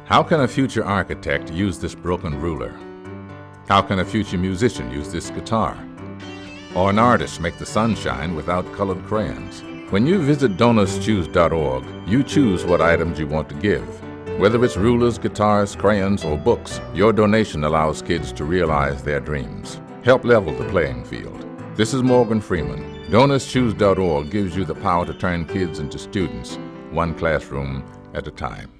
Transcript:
How can a future architect use this broken ruler? How can a future musician use this guitar? Or an artist make the sun shine without colored crayons? When you visit donorschoose.org, you choose what items you want to give. Whether it's rulers, guitars, crayons, or books, your donation allows kids to realize their dreams. Help level the playing field. This is Morgan Freeman. Donorschoose.org gives you the power to turn kids into students, one classroom at a time.